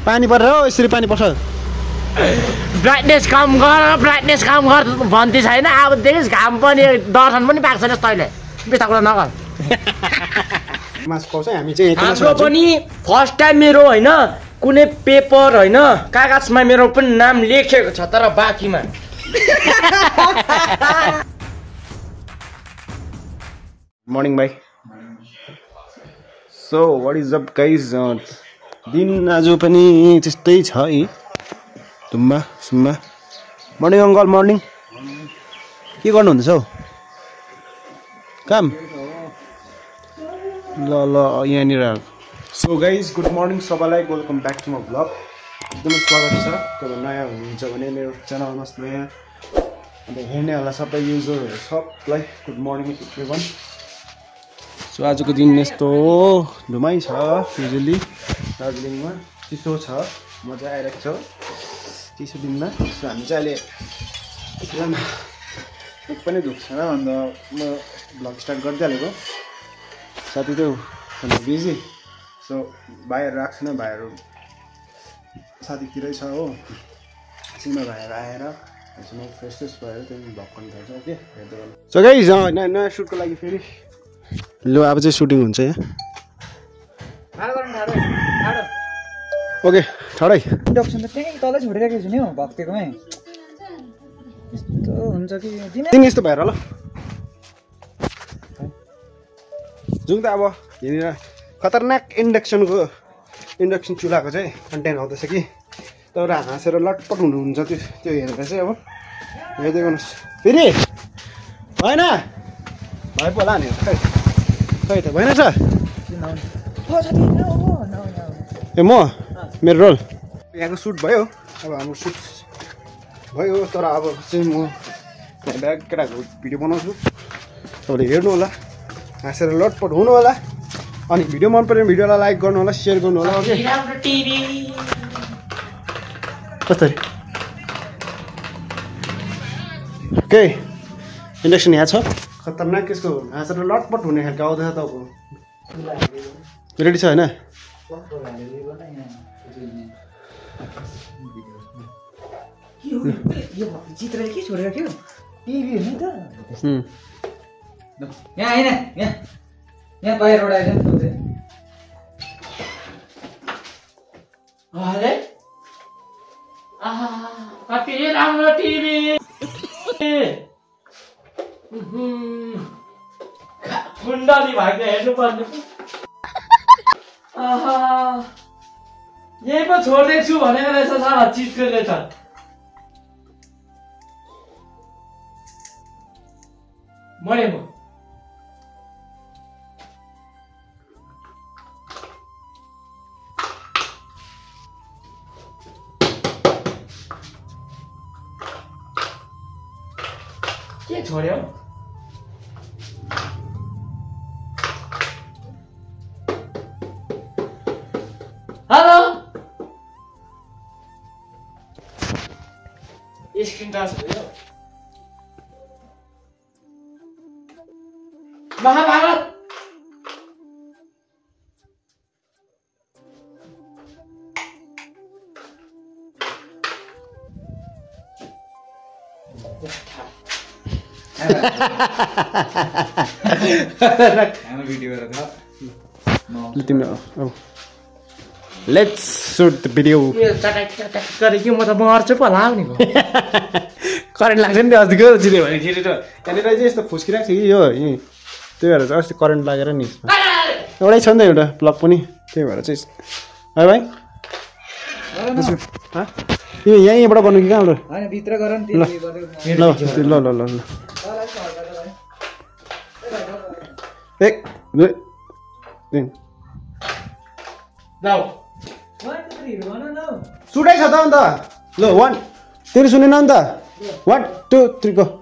पानी परेर हो यसरी पानी पर्छ ब्राइटनेस कम गर भन्ती छैन अब देखिस् घाम पनि दर्शन पनि पाएको छैन तैँले त्यस्ता कुरा नगर मासु पाउँछ हामी चाहिँ हाम्रो पनि फर्स्ट टाइम मेरो होइन कुनै पेपर होइन कागजमा मेरो पनि नाम लेखेको छ तर बाँकीमा मर्निङ भाइ so what is up guys दिन आज पनि त्यस्तै छ है तुम्बा सुम्बा मर्निङ अङ्कल मर्निङ के गर्नुहुँदैछ हौ काम ल यहाँनिर सो गाइज गुड मर्निङ सबैलाई welcome back to my vlog एकदमै स्वागत छ तपाईँ नयाँ हुनुहुन्छ भने मेरो च्यानलमा नयाँ अन्त हेर्नेहरूलाई सबै युजरहरू सबलाई गुड मर्निङ एभ्रिवान सो आजको दिन यस्तो धुमाइ छ युजली दार्जिलिङमा चिसो छ मजा आइरहेको छ चिसो दिनमा सो हामी चाहिँ अहिले एक पनि धुप छैन अन्त म भ्लग स्टार्ट गरिदिइहालेको साथी त बिजी सो भाइहरू आएको छैन भाइहरू साथीतिरै छ हो सिमा भाइहरू आएर म फ्रेस फ्रेस भएर त्यहाँदेखि भ्लग गर्नु थाल्छ ओके हेर्दै गर्नु सो गाइज नयाँ सुटको लागि फेरि ल अब चाहिँ सुटिङ हुन्छ यहाँ ओके ठडै इन्डक्सन त त्यही तलै छोडिराखेको छु नि हौ भक्तेकोमै यस्तो हुन्छ कि तिमी यस्तो भएर ल जुन त अब यहाँनिर खतरनाक इन्डक्सन चुल्हाको चाहिँ कन्टेन्ट आउँदैछ कि तपाईँ हाँसेर लटपट हुनुहुन्छ त्यो हेरेर चाहिँ अब हेर्दै गर्नुहोस् फेरि भएन भाइ बोला नि खै त भएन छ ए म मेरो रोल यहाँको सुट भयो अब हाम्रो सुट भयो तर अब चाहिँ म केटाको भिडियो बनाउँछु तपाईँले हेर्नु होला हाँसेर लटपट हुनु होला अनि भिडियो मन पऱ्यो भिडियोलाई लाइक गर्नु होला सेयर गर्नु होला ओके कसरी ओके इन्डक्सन यहाँ छ खतरनाक यसको हाँसेर लटपट हुने खालको आउँदैछ तपाईँको रेडी छ होइन चित्रले के छोडेर के टिभी हेर्नु त यहाँ होइन यहाँ बाहिरबाट आइज कति राम्रो टिभी कुण्डली भाग्य हेर्नु पर्ने यही पो छोडिदिएको छु भनेको रहेछ सारा चिजले त मरे म के छोड्यो हेलो स्क्रिन टच भयो Mahabharat let's shoot the video गरेको म त मर्छु पो होला नि करेन्ट लाग्छ नि अस्तिको जित्यो भने त्यहाँनिर चाहिँ यस्तो फुस्किरहेको छ कि यो त्यही भएर चाहिँ अस्ति करेन्ट लागेर नि एउटै छ नि त एउटा प्लग पनि त्यही भएर चाहिँ है भाइ तिमी यहीँबाट गर्नु कि कहाँबाट भित्र गर ल ल ल ल एक दुई तिन सुटै छ त अन्त ल वान तिमी सुनेन नि त 1 2 3 गो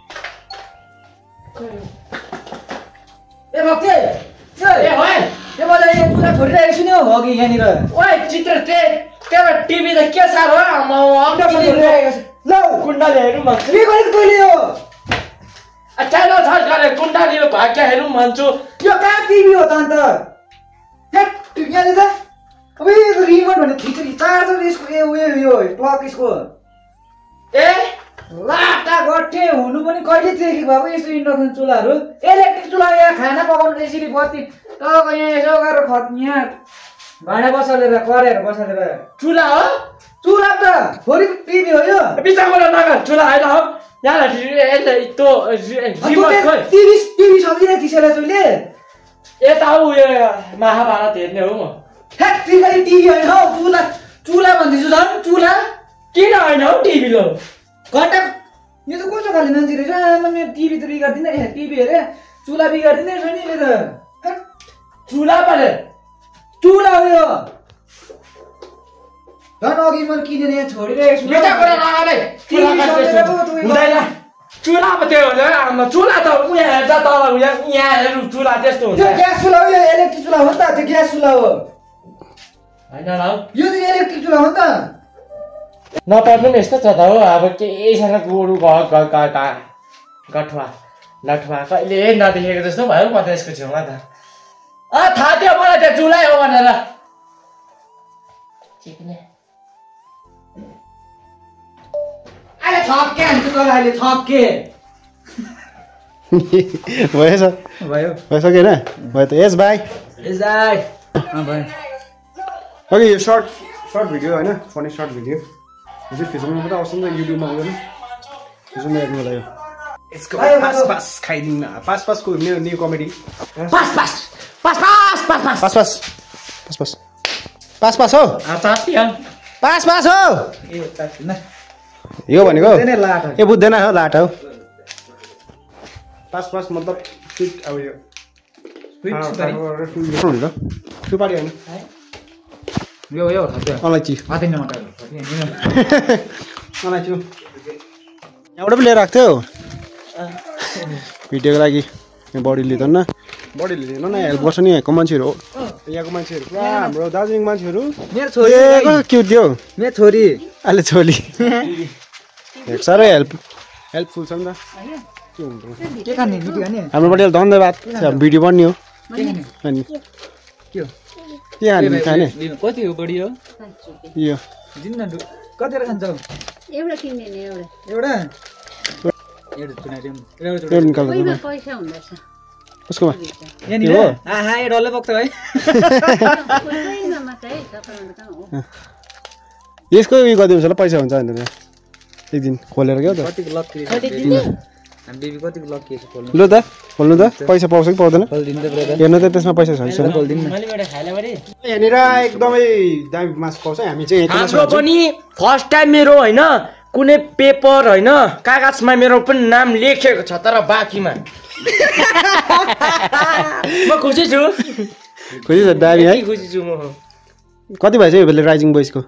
ए भक्ते ए होय के मलाई यो कुरा छोडिरहेको छु नि हौ अघि यहाँनिर ओए चित्र त्यहाँ टिभी त के साह्रो म अपडेट छोडिरहेको छु ल कुण्डली हेर्नु भन्छु के गरेको तैँले यो च्यानल छ गरे कुण्डली भाग्य हेर्नु भन्छु यो कहाँ टिभी हो त अन्त यहाँ यहाँले त अबे यो रिमोट भने खिचडी चार्जर यसको यो प्लग यसको ए लाटा गट्टे हुनु पनि कहिले देखेको बाबु यस्तो इन्डक्सन चुल्हाहरू इलेक्ट्रिक चुल्हा यहाँ खाना पकाउनु यसरी बत्ती तपाईँको यहाँ यसो गरेर यहाँ भाँडा बसालेर करेर बसालेर चुल्हा हो चुल्हा त छोरी टिभी हो यो बिचाबाट नगर चुल्हा होइन हो यहाँ टिभी सक्दिन त्यसैलाई तैँले यता हो उयो महाभारत हेर्ने हो म टिभी होइन हौ चुल्हा भन्दैछु झन् चुल्हा किन होइन हौ टिभी लो घटा यो त कस्तो खाले मान्छे रहेछ आमा मेरो टिभी त बिगार्दिन टिभी हेरे चुल्हा बिगार्दिन रहेछ नि यसले त चुल्हा परे चुल्हा हो यो झन् अघि मैले किनेर यहाँ छोडिरहेको छु चुल्हा पो त्यो हुन्छ चुल्हा त उहाँ हेर्दा तल यहाँ हेर्नु चुल्हा त्यस्तो हुन्छ त्यो ग्यास चुल्हा हो यो इलेक्ट्रिक चुल्हा हो नि त त्यो ग्यास चुल्हा हो होइन ल यो त इलेक्ट्रिक चुल्हा हो नि त नपर्नु पनि यस्तो छ त हो अब केही छैन गोरु गठुवा लठुवा कहिले नदेखेको जस्तो भयो म त यसको छेउमा त थाहा थियो मलाई त्यो चुल्है हो भनेर अहिले थप्के हान्छ तल अहिले थप्के भएछ भयो भइसक्यो होइन भयो त यस भाइ भयो ओके यो सर्ट भिडियो होइन फनी सर्ट भिडियो यो चाहिँ फेसबुकमा पनि आउँछ नि त युट्युबमा हुँदैन फेसबुकमा हेर्नु होला यो यसको पास खाइदिनु पासको न्यू कमेडी पास हो पास हो यो भनेको यो बुझ्दैन हो लाटा हो पास मतलब स्विट अब यो सुपारी होइन यो अलैँची अलैँची यहाँबाट पनि लिएर आएको थियो भिडियोको लागि बडी लिँदैन बडी लिँदैन न हेल्प गर्छ नि यहाँको मान्छेहरू हो यहाँको मान्छेहरू पुरा हाम्रो दार्जिलिङ मान्छेहरू मेरो छोरी क्युट थियो मेरो छोरी अहिले छोरी साह्रै हेल्पफुल छ नि त के हुन्छ के खाने मिठी खाने हाम्रोबाट धन्यवाद भिडियो बन्ने हो अनि के खाने कति हो बढी हो यो दिनु न कतिवटा खान्छौ एउटा किन्ने नि एउटा पैसा हुँदैछ उसकोमा यहाँनिर आहा यो डल्लै बोक्छ है यसको उयो गरिदिन्छ होला पैसा हुन्छ भनेर एक दिन खोलेर क्या त कतिको लक्की हामी बेबी कतिको लक्की छ खोल्नु लु त खोल्नु त पैसा पाउँछ कि पाउँदैन खोल्दिनु त ब्रदर हेर्नु त त्यसमा पैसा छ छैन खोल्दिनु न यहाँनिर एकदमै दामी मासु पाउँछ हामी चाहिँ हाम्रो पनि फर्स्ट टाइम मेरो होइन कुनै पेपर होइन कागजमा मेरो पनि नाम लेखेको छ तर बाँकीमा म खुसी छु खुसी छ दामी है खुसी छु म कति भएछ यो बेला राइजिङ बोइसको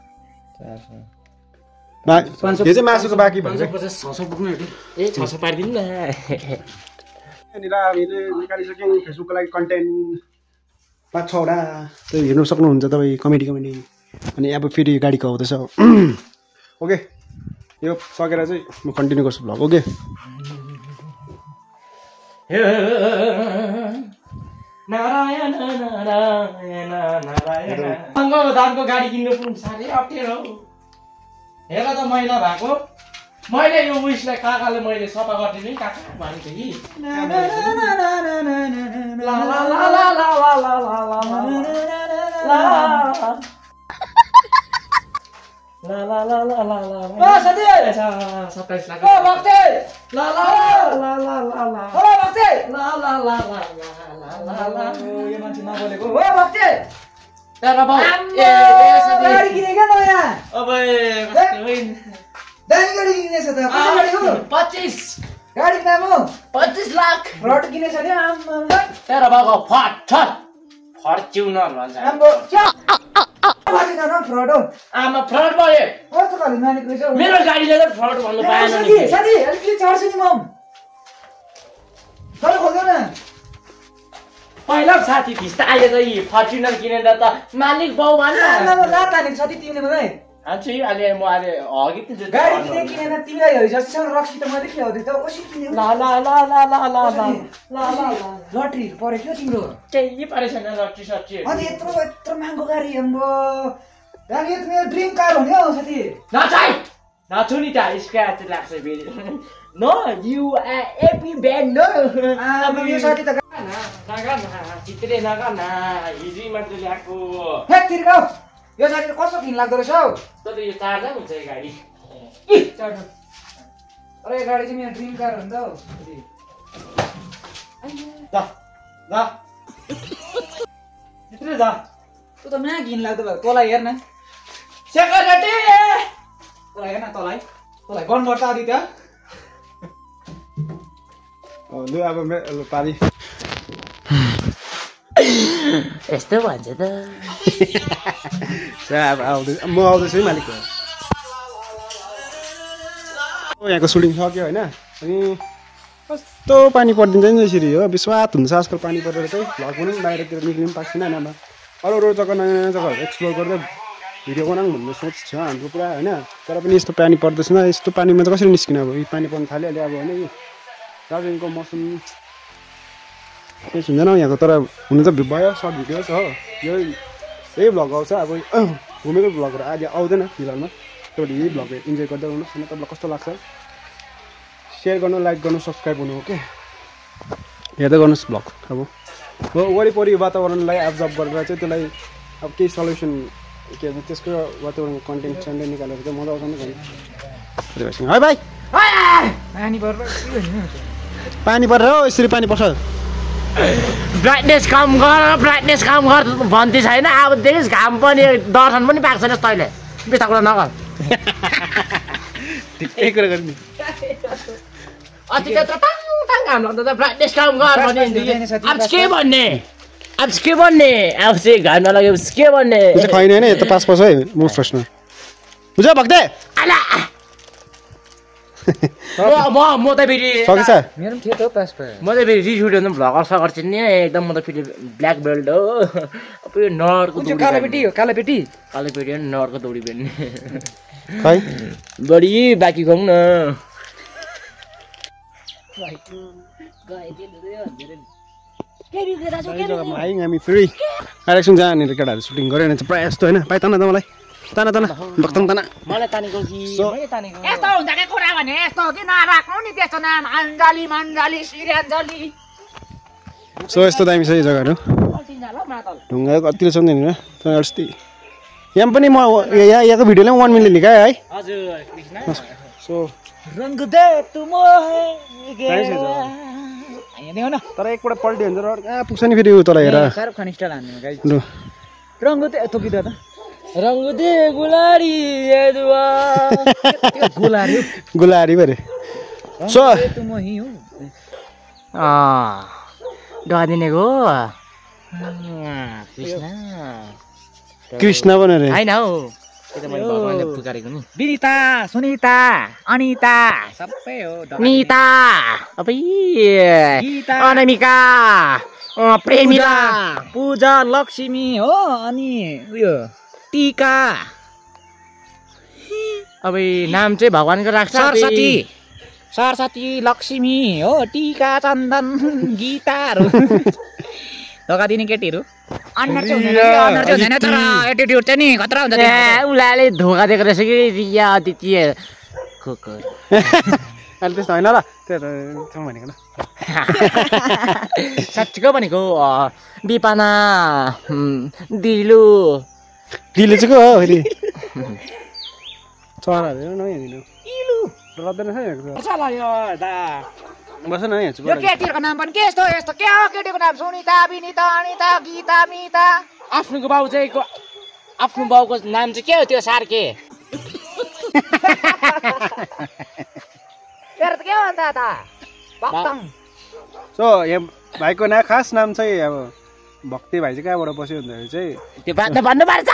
यो चाहिँ मासुको बाँकी भन्छ 600 पुग्नु ए 600 पारिदिनु न यहाँनिर हामीले निकालिसक्यौँ फेसबुकको लागि कन्टेन्ट 5-6वटा त्यो हेर्नु सक्नुहुन्छ तपाईँ कमेडी अनि अब फेरि गाडीको आउँदैछ ओके यो सकेर चाहिँ म कन्टिन्यू गर्छु भ्लग ओके नारायण नारायण नारायण दानको गाडी किन्नु पनि साह्रै अप्ठ्यारो हेर त मैला भएको मैले यो उइसलाई काकाले मैले सफा गरिदिनु नि काका भनेको थिएँ फर्च्युनर भन्छ आमा फ्रड भयो मेरो गाडीले त फ्रड भन्नु पाएन नि पहिला साथी थिस् त अहिले त यी फर्च्युनर किनेर त मालिक बाउ भन्छ आन्छु अहिले म अहिले हगिदिन्छु गाडी किने किनेन तिमीलाई हिजोसँग रक्सी त मैले ल्याउँदै त कसरी किन्यौ ल ल ल ल ल ल ल ल ल लटरी पऱ्यो क्या तिम्रो केही परेको छैन लट्ठी सट्ठी अनि यत्रो महँगो गाडी हाम्रो गाडी त मेरो ड्रिम कार हो नि हौ साथी नचाइ नछु नि त स्क्र्याच लाग्छ फेरि नो यु एपी ब्यान्ड नो अब यो साथी त चित्रे नगर न हिजो मात्र ल्याएको हेट तिर्का यो साथी त कस्तो घिन लाग्दो रहेछ हौ त यो चार्जै हुन्छ यो गाडी अरे यो गाडी चाहिँ मेरो ड्रिम कार हो नि त हौ ल चित्रे जा तँ त म्या घिन लाग्दो भयो तँलाई हेर्न सेक्रेटरी तँलाई हेर्न तँलाई गन गर्छ आदित्य लु अब पारी यस्तो भन्छ त अब म आउँदैछु है मालिक यहाँको सुटिङ सक्यो होइन अनि कस्तो पानी परिदिन्छ नि यसरी हो विश्वास हुन्छ आजकल पानी परेर चाहिँ भ्लग पनि बाहिरतिर निक्लिनु पनि पाएको छैन होइन अरू जग्गा नयाँ नयाँ जग्गाहरू एक्सप्लोर गर्दै भिडियो बनाऊँ भन्ने सोच छ हाम्रो पुरा होइन तर पनि यस्तो पानी पर्दैछ यस्तो पानीमा त कसरी निस्किनु अब यो पानी पर्नु थाल्यो अहिले अब होइन यो दार्जिलिङको मौसम केही हुँदैन यहाँको तर हुनु त भयो सर्ट भिडियोज हो यही भ्लग आउँछ अब घुमेको भ्लगहरू अहिले आउँदैन फिलहालमा तपाईँले यही भ्लग इन्जोय गर्दै गर्नुहोस् होइन तपाईँलाई कस्तो लाग्छ सेयर गर्नु लाइक गर्नु सब्सक्राइब गर्नु हो के हेर्दै गर्नुहोस् भ्लग अब वरिपरि वातावरणलाई एब्जर्भ गरेर चाहिँ त्यसलाई अब केही सल्युसन के भन्छ त्यसको वातावरणको कन्टेन्ट निकालेर चाहिँ मजा आउँछ नि है भाइ पानी परेर हो यसरी पानी पर्छ ब्राइटनेस कम गर भन्ती छैन अब देखिस् घाम पनि दर्शन पनि पाएको छैन तैँले त्यस्ता कुरा नगर ठिकै कुरा गर्ने अस्ति त्यत्रो टाङ घाम लाग्दा त ब्राइटनेस कम गर भने अब के भन्ने अब चाहिँ घाम नलागेपछि के भन्ने खैन होइन यता पास पर्छ है म प्रश्न बुझ भक्ते म त फेरि सकेछ मेरो पनि थियो त पास भयो म त फेरि रिस उठ्यो भने भ्लगर सगर चिन्ने एकदम म त फेरि ब्ल्याक बेल्ट हो अब यो नरको कालोपेटी हो कालोपेटी हो नरको दौडी बेल्ने खै बढी बाँकी खाउँ न आयौँ हामी फेरि आइरहेको जहाँनिर केटाहरू सुटिङ गऱ्यो भने चाहिँ प्रायः जस्तो होइन पाइ तान त मलाई ताना भक्तन ताना मलाई तानेको कि मैले तानेको यस्तो हुन्छ के कुरा भने यस्तो कि नराख्नु नि त्यस्तो नाम अन्जली श्रीअञ्जली सो यस्तो दामी छ यो जग्गाहरू ढुङ्गा कति छ नि अस्ति यहाँ पनि म यहाँको भिडियोले 1 मिलियन निकाएँ है हजुर सो रंग दे तुम तर एकपल्ट पल्ट्यो भने त कहाँ पुग्छ नि फेरि तल हेर शाहरुख खान स्टाइल हान्नु गाइस रंग दे थोकिदा त रंग दे गुलारी एदुआ गुलारी भरे सो तुम ही हो डदिनेको कृष्ण भनेर हैन हौ त्यो त मैले भगवानले पुकारेको नि विनिता सुनिता अनिता सबै हो निता अबै अनामिका प्रेमिला पूजा लक्ष्मी हो अनि उयो टीका अब नाम चाहिँ भगवानको राख्छ सरस्वती लक्ष्मी हो टीका चन्दन गीताहरू धोका दिने केटीहरू अनुहार चाहिँ हुँदैन तर एटिट्युड चाहिँ नि खतरा हुन्छ उसले धोका दिएको रहेछ कि रिया अदित्य अहिले त्यस्तो होइन र त्यो भनेको न साँच्चीको भनेको बिपाना दिलु चाहिँ को हो फेरि चराहरू नयाँ रद्दैन बस न यहाँ यो केटीहरूको नाम पनि के यस्तो यस्तो के हो केटीको नाम सुनिता विनिता अनिता गीता मिता आफ्नो बाउको नाम चाहिँ के हो त्यो सार के तेरो त के हो अन्त भक्तङ सो यहाँ भाइको खास नाम चाहिँ अब भक्ति भाइ चाहिँ कहाँबाट बस्यो भन्दाखेरि चाहिँ त्यो बात भन्नुपर्छ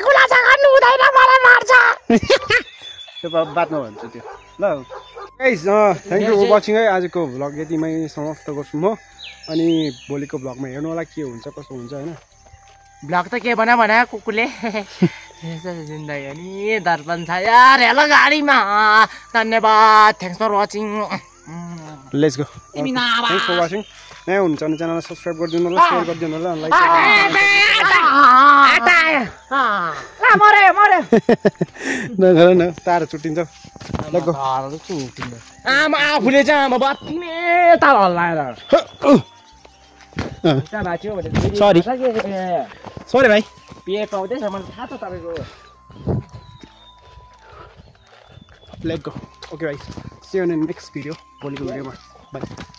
त्यो बादमा भन्छु त्यो ल guys thank you for watching है आजको भ्लग यतिमै समाप्त गर्छु म अनि भोलिको भ्लगमा हेर्नु होला के हुन्छ कसो हुन्छ होइन भ्लग त के बना कुकुरले यसै जिन्दगी दर्पण छ यार हेलो गाडीमा धन्यवाद thanks for watching let's go thanks for watching नयाँ हुनुहुन्छ भने च्यानललाई सब्सक्राइब गरिदिनु होला सेयर गरिदिनु होला अनि लाइक न तार छुट्टिन्छ आमा आफूले चाहिँ आमा बत्ती नै ताल हल्लाएर सरी सरी भाइ पे पाउँदैछ मलाई थाहा छ तपाईँको लेट्स गो ओके भाइ see you in next video भोलिको भिडियोमा बाई